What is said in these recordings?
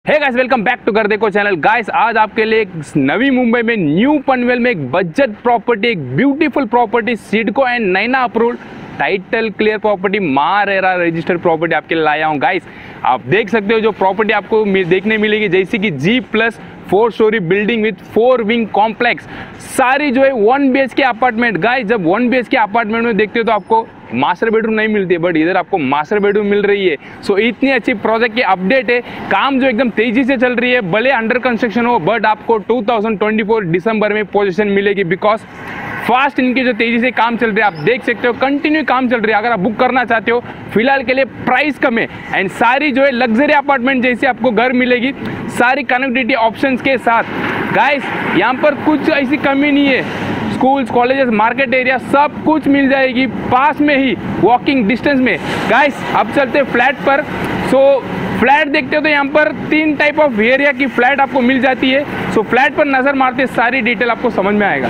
Hey guys, welcome back to Car Dekho channel. Guys, आज आपके लिए एक नवी मुंबई में न्यू पनवेल में एक बजट प्रॉपर्टी, एक beautiful property, CIDCO and NAINA approved title clear property, MahaRERA registered property आपके लिए लाया हूँ। गाइस, आप देख सकते हो जो प्रॉपर्टी आपको देखने मिलेगी, जैसे कि G+4 story building with 4 wing complex, सारी जो है 1 BHK अपार्टमेंट। गाइस, जब 1 BHK अपार्टमेंट में देखते हो तो आपको मास्टर बेडरूम नहीं मिलती है, बट इधर आपको मास्टर बेडरूम मिल रही है। सो इतनी अच्छी प्रोजेक्ट की अपडेट है, काम जो एकदम तेजी से चल रही है, भले अंडर कंस्ट्रक्शन हो, बट आपको 2024 दिसंबर में पोजीशन मिलेगी, बिकॉज फास्ट इनकी जो तेजी से काम चल रही है, आप देख सकते हो कंटिन्यू काम चल रही है। अगर आप बुक करना चाहते हो, फिलहाल के लिए प्राइस कम है एंड सारी जो है लग्जरी अपार्टमेंट जैसे आपको घर मिलेगी, सारी कनेक्टिविटी ऑप्शंस के साथ। गाइस, यहाँ पर कुछ ऐसी कमी नहीं है, स्कूल्स, कॉलेजेस, मार्केट एरिया सब कुछ मिल जाएगी पास में ही, वॉकिंग डिस्टेंस में। गाइस, अब चलते फ्लैट पर। सो फ्लैट देखते हो तो यहाँ पर 3 टाइप ऑफ एरिया की फ्लैट आपको मिल जाती है। सो फ्लैट पर नजर मारते सारी डिटेल आपको समझ में आएगा।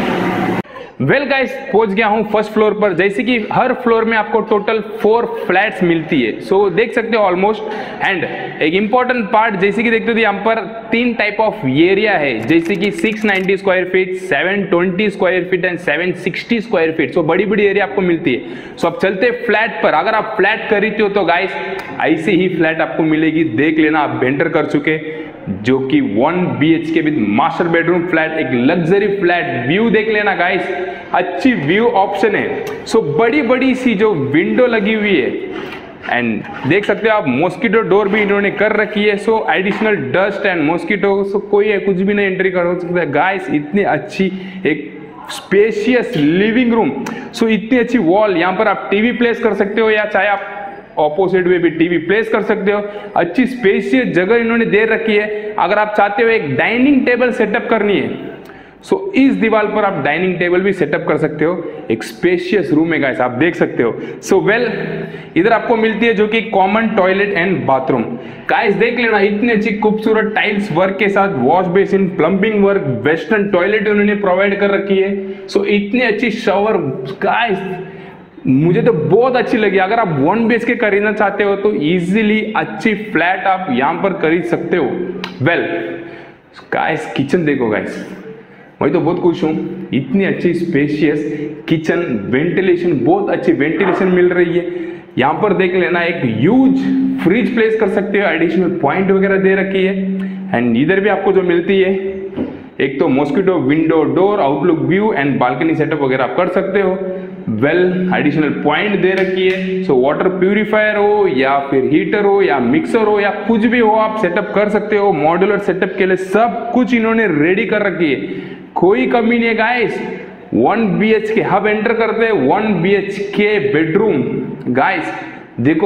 वेल गाइस, पहुंच गया हूं फर्स्ट फ्लोर पर। जैसे कि हर फ्लोर में आपको टोटल 4 फ्लैट्स मिलती है, सो देख सकते हो ऑलमोस्ट। एंड एक इंपॉर्टेंट पार्ट, जैसे कि देखते हो यहाँ पर 3 टाइप ऑफ एरिया है, जैसे कि 690 square feet, 720 square feet and 760 square feet. So बड़ी बड़ी एरिया आपको मिलती है। सो अब चलते फ्लैट पर। अगर आप फ्लैट खरीदते हो तो गाइस ऐसी ही फ्लैट आपको मिलेगी, देख लेना। आप एंटर कर चुके, जो कि 1 BHK with master bedroom flat, एक लग्जरी फ्लैट। व्यू देख लेना गाइस, अच्छी व्यू ऑप्शन है। सो बड़ी बड़ी सी जो विंडो लगी हुई है एंड देख सकते हो आप, मॉस्किटो डोर भी इन्होंने कर रखी है। So additional dust and mosquito, so कोई है कुछ भी नहीं एंट्री कर सकता है। गाइस, इतनी अच्छी एक स्पेशियस लिविंग रूम। सो इतनी अच्छी वॉल, यहाँ पर आप टीवी प्लेस कर सकते हो, या चाहे आप ऑपोजिट में भी टीवी प्लेस कर सकते हो। अच्छी स्पेशियस जगह इन्होंने दे रखी है। अगर आप चाहते हो एक डाइनिंग टेबल सेटअप करनी है, सो इस दीवार पर आप डाइनिंग टेबल भी सेटअप कर सकते हो। एक स्पेशियस रूम है गाइस, आप देख सकते हो। सो वेल, इधर आपको मिलती है जो कि common toilet and bathroom. Guys, देख लेना, इतनी अच्छी खूबसूरत टाइल्स वर्क के साथ wash basin, plumbing work, western toilet उन्होंने प्रोवाइड कर रखी है। सो इतनी अच्छी शावर, गाइस मुझे तो बहुत अच्छी लगी। अगर आप 1 BHK खरीदना चाहते हो तो इजीली अच्छी फ्लैट आप यहां पर खरीद सकते हो। वेल गाइस, किचन देखो गाइस, मैं तो बहुत खुश हूं। इतनी अच्छी स्पेशियस किचन, वेंटिलेशन, बहुत अच्छी वेंटिलेशन मिल रही है। यहां पर देख लेना, एक ह्यूज फ्रिज प्लेस कर सकते हो, एडिशनल पॉइंट वगैरह दे रखी है। एंड इधर भी आपको जो मिलती है, एक तो mosquito window door, outlook view and balcony setup वगैरह आप कर सकते हो। वेल, एडिशनल पॉइंट दे रखी है। सो वाटर प्यूरिफायर हो या फिर हीटर हो या मिक्सर हो या कुछ भी हो, आप सेटअप कर सकते हो। मॉड्यूलर सेटअप के लिए सब कुछ इन्होंने रेडी कर रखी है, कोई कमी नहीं है गाइस। 1 BHK, हब एंटर करते हैं 1 BHK बेडरूम। गाइस देखो,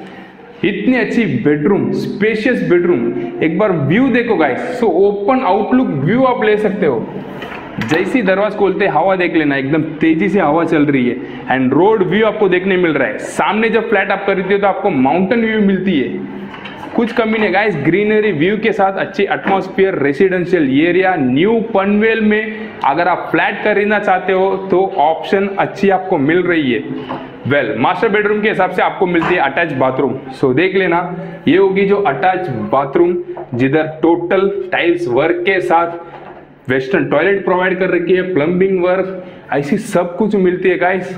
इतनी अच्छी बेडरूम, स्पेशियस बेडरूम। एक बार व्यू देखो guys. So open outlook view आप ले सकते हो। जैसी दरवाजा खोलते हवा देख लेना, एकदम तेजी से हवा चल रही है। एंड रोड व्यू आपको देखने मिल रहा है। सामने जब फ्लैट आप खरीदते हो तो आपको माउंटेन व्यू मिलती है, कुछ कमी नहीं गाइस। ग्रीनरी व्यू के साथ अच्छी atmosphere, residential area, new Panvel में अगर आप फ्लैट खरीदना चाहते हो तो ऑप्शन अच्छी आपको मिल रही है। वेल, मास्टर बेडरूम के हिसाब से आपको मिलती है अटैच बाथरूम। सो देख लेना, ये होगी जो अटैच बाथरूम, जिधर टोटल टाइल्स वर्क के साथ वेस्टर्न टॉयलेट प्रोवाइड कर रखी है, प्लम्बिंग वर्क, ऐसी सब कुछ मिलती है गाइस।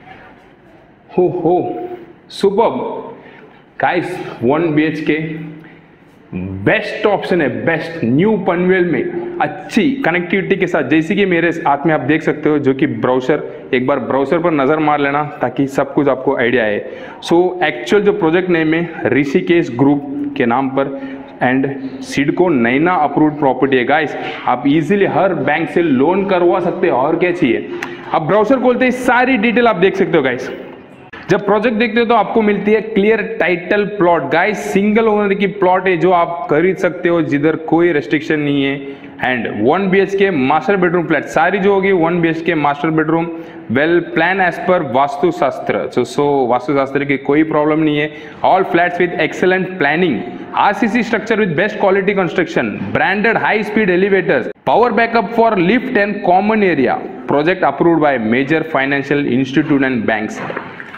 हो superb guys. 1 BHK best option है, बेस्ट न्यू पनवेल में अच्छी कनेक्टिविटी के साथ। जैसे कि मेरे हाथ में आप देख सकते हो, जो कि ब्राउजर, एक बार ब्राउजर पर नजर मार लेना ताकि सब कुछ आपको आइडिया है। सो एक्चुअल जो प्रोजेक्ट नेम है ऋषिकेश ग्रुप के नाम पर and CIDCO NAINA approved property है गाइस। आप इजीली हर बैंक से लोन करवा सकते हो, और क्या चाहिए। अब ब्राउजर खोलते ही सारी डिटेल आप देख सकते हो गाइस। जब प्रोजेक्ट देखते हो तो आपको मिलती है clear title plot. Guys, single owner की प्लॉट है जो आप खरीद सकते हो, जिधर कोई रेस्ट्रिक्शन नहीं है। And 1 BHK master bedroom flat, सारी जो होगी 1 BHK master bedroom. Well, plan as per vastushastra. So vastushastra की कोई प्रॉब्लम नहीं है। All flats with excellent planning, RCC structure with best quality construction, branded high speed elevators, power backup for lift and common area, project approved by major financial institute and banks.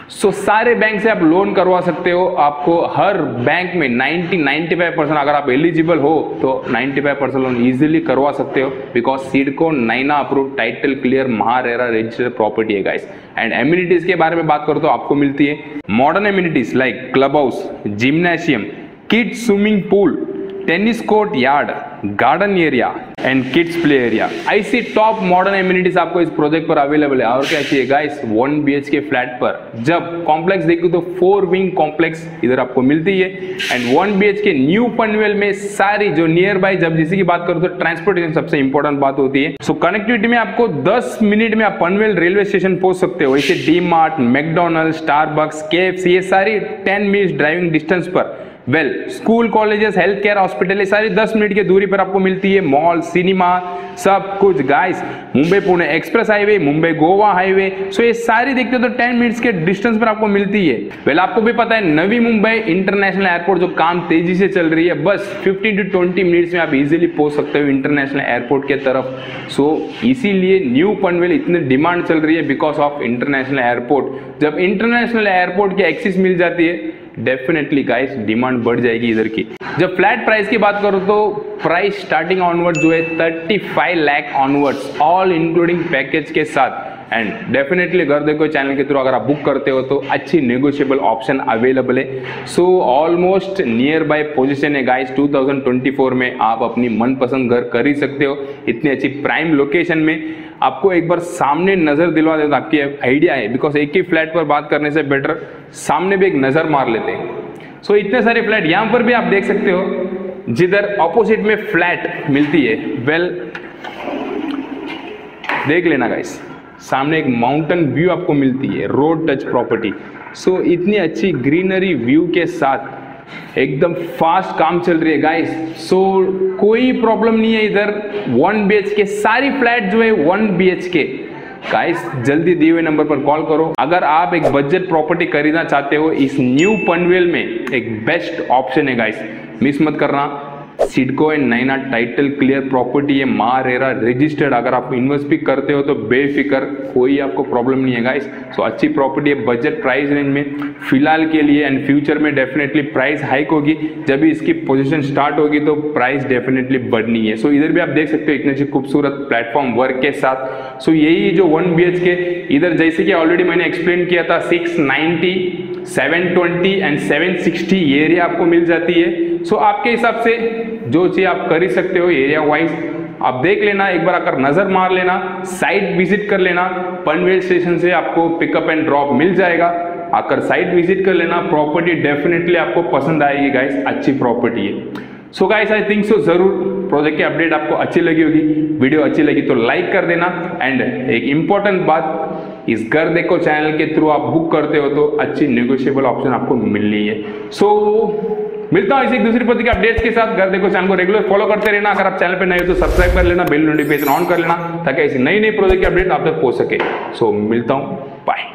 So सारे bank से आप loan करवा सकते हो। आपको हर bank में 95% अगर आप एलिजिबल हो तो 95% लोन इजीली करवा सकते हो, because CIDCO NAINA approve title clear MahaRERA registered property है गाइस। एंड एम्यूनिटीज के बारे में बात करो तो आपको मिलती है modern amenities like club house, gymnasium, kids swimming pool, tennis court yard, garden area and kids play area. ऐसी टॉप मॉडर्न एम्यूनिटीज आपको इस प्रोजेक्ट पर अवेलेबल है। और क्या चाहिए गाइस, 1 BHK फ्लैट पर जब कॉम्प्लेक्स देखो तो 4 विंग कॉम्प्लेक्स इधर आपको मिलती है। एंड 1 BHK न्यू पनवेल में सारी जो नियर बाय, जब जिसी की बात करो तो ट्रांसपोर्टेशन सबसे इंपॉर्टेंट बात होती है। सो कनेक्टिविटी में आपको 10 मिनट में आप पनवेल रेलवे स्टेशन पहुंच सकते हो। इसे DMart, McDonald, Starbucks, KFC ये सारी 10 मिनट ड्राइविंग डिस्टेंस पर। School, colleges, health care, hospital ये सारी 10 मिनट की दूरी पर आपको मिलती है। मॉल, सिनेमा, सब कुछ guys. Mumbai Pune express highway, Mumbai Goa highway, so ये सारी देखते हो तो 10 मिनट्स के डिस्टेंस पर आपको मिलती है। आपको भी पता है नवी मुंबई इंटरनेशनल एयरपोर्ट जो काम तेजी से चल रही है, बस 15 to 20 मिनट्स में आप इजीली पहुंच सकते हो इंटरनेशनल एयरपोर्ट के तरफ। सो इसीलिए न्यू पनवेल इतनी डिमांड चल रही है बिकॉज ऑफ इंटरनेशनल एयरपोर्ट। जब इंटरनेशनल एयरपोर्ट की एक्सेस मिल जाती है डेफिनेटली गाइस डिमांड बढ़ जाएगी इधर की। जब फ्लैट प्राइस की बात करो तो प्राइस स्टार्टिंग ऑनवर्ड जो है 35 lakh onwards, all including package के साथ। एंड डेफिनेटली घर देखो चैनल के थ्रू अगर आप बुक करते हो तो अच्छी नेगोशिएबल ऑप्शन अवेलेबल है। So almost near by position है गाइस। 2024 में आप अपनी मनपसंद घर कर ही सकते हो इतनी अच्छी प्राइम लोकेशन में। आपको एक बार सामने नजर दिलवा देता आपकी आइडिया है, बिकॉज एक ही फ्लैट पर बात करने से बेटर सामने भी एक नजर मार लेते हैं। सो इतने सारे फ्लैट यहाँ पर भी आप देख सकते हो जिधर ऑपोजिट में फ्लैट मिलती है। देख लेना गाइस, सामने एक माउंटेन व्यू आपको मिलती है, रोड टच प्रॉपर्टी। सो इतनी अच्छी ग्रीनरी व्यू के साथ एकदम फास्ट काम चल रही है गाइस। सो कोई प्रॉब्लम नहीं है इधर। 1 BHK सारी फ्लैट जो है 1 BHK गाइस, जल्दी दिए हुए नंबर पर कॉल करो। अगर आप एक बजट प्रॉपर्टी खरीदना चाहते हो, इस न्यू पनवेल में एक बेस्ट ऑप्शन है गाइस, मिस मत करना। CIDCO and NAINA title clear property है, महारेरा रजिस्टर्ड। अगर आप इन्वेस्ट भी करते हो तो बेफिक्र, कोई आपको प्रॉब्लम नहीं है गाइस। सो अच्छी प्रॉपर्टी है बजट प्राइस रेंज में फिलहाल के लिए। एंड फ्यूचर में डेफिनेटली प्राइस हाइक होगी, जब भी इसकी पोजीशन स्टार्ट होगी तो प्राइस डेफिनेटली बढ़नी है। सो इधर भी आप देख सकते हो इतनी अच्छी खूबसूरत प्लेटफॉर्म वर्क के साथ। सो यही जो 1 BHK इधर जैसे कि ऑलरेडी मैंने एक्सप्लेन किया था 690, 720 एंड 760 ये एरिया आपको मिल जाती है। सो आपके हिसाब से जो चीज आप कर ही सकते हो एरिया वाइज आप देख लेना, एक बार आकर नजर मार लेना, साइट विजिट कर लेना। पनवेल स्टेशन से आपको पिकअप एंड ड्रॉप मिल जाएगा, आकर साइट विजिट कर लेना। प्रॉपर्टी डेफिनेटली आपको पसंद आएगी गाइस, अच्छी प्रॉपर्टी है। So guys I think so जरूर प्रोजेक्ट की अपडेट आपको अच्छी लगी होगी। वीडियो अच्छी लगी तो लाइक कर देना। एंड एक इंपॉर्टेंट बात, इस घर देखो चैनल के थ्रू आप बुक करते हो तो अच्छी नेगोशिएबल ऑप्शन आपको मिलनी है। सो मिलता हूं इसी दूसरी प्रति के अपडेट्स के साथ। घर देखो चैनल को रेगुलर फॉलो करते रहना। अगर आप चैनल पे नए हो तो सब्सक्राइब कर लेना, बेल नोटिफिकेशन ऑन कर लेना ताकि ऐसी नई नई प्रोजेक्ट की अपडेट आप तक पहुंच सके। सो मिलता हूं, बाय।